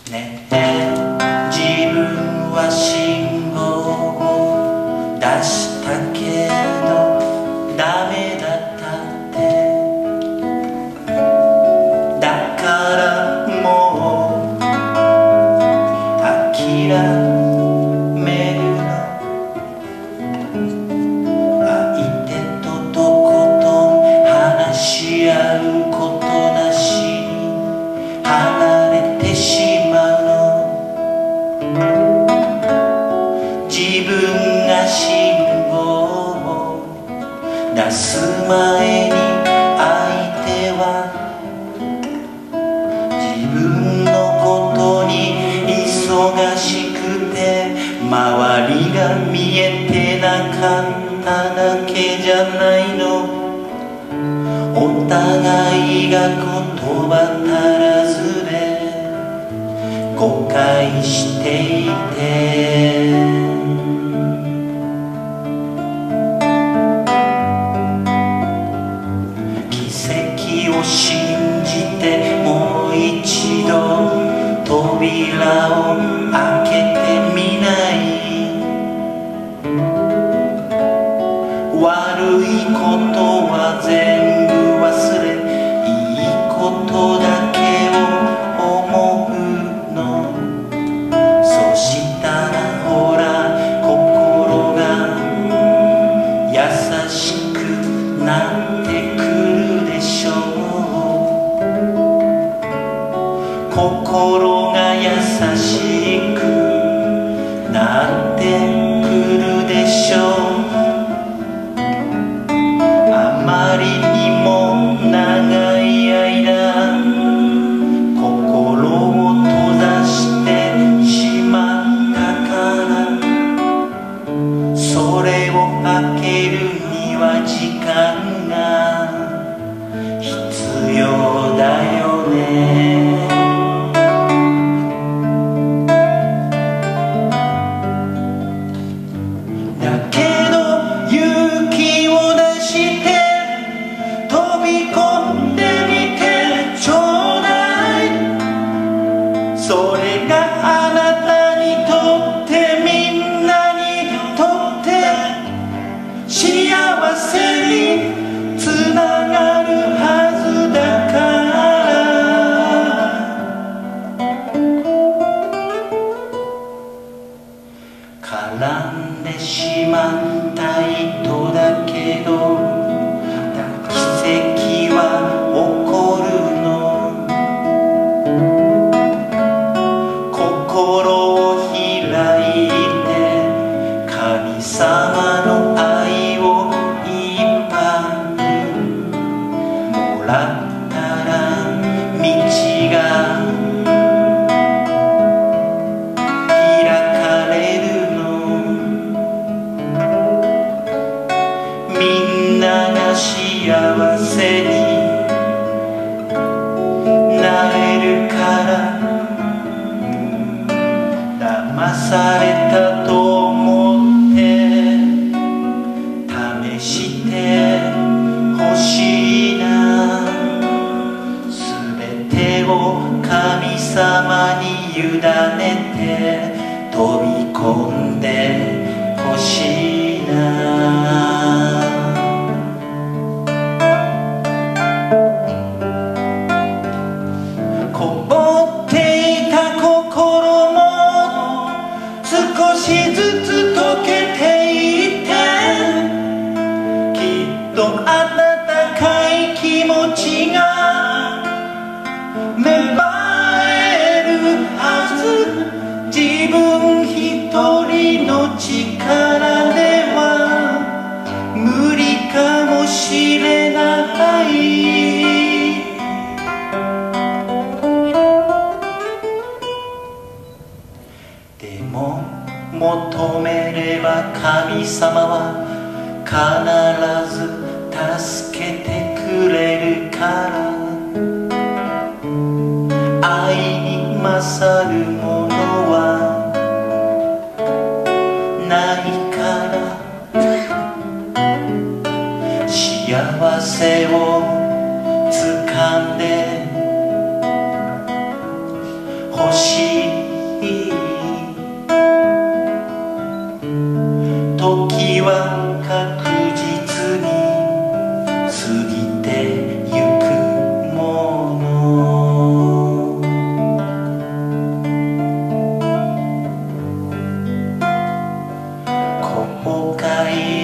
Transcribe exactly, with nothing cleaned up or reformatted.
ねえ自分は信号を出したけどダメだったってだからもう諦めるの相手ととことん話し合うことなしに離れてしまう自分が信号を出す前に相手は自分のことに忙しくて周りが見えてなかっただけじゃないのお互いが言葉足らずで誤解していて奇跡を信じてもう一度扉を開けてみない悪いことは全部忘れいいことだけを思うのそしたらほら心が優しくなってくるでしょう心が優しくなってくるでしょうあまりにも長い間心を閉ざしてしまったからそれを開けるには時間が必要だよねだけど勇気を出して飛び込んでみてちょうだいそれがあなたにとってみんなにとって幸せにつながるはずだから絡んでしまった糸だけど奇跡は起こるの心を開いて神様の愛をいっぱいもらったら道が開かれるのみんなが幸せになれるから騙されたと思って試してほしいな全てを神様に委ねて飛び込んでほしいなこぼっていた心も少しずつ溶けていってきっと温かい気持ちが芽生えるはず自分一人の力では無理かもしれないでも求めれば神様は必ず助けてくれるから愛に勝るものはないから幸せを掴んで欲しい時は確実に過ぎてゆくもの。後悔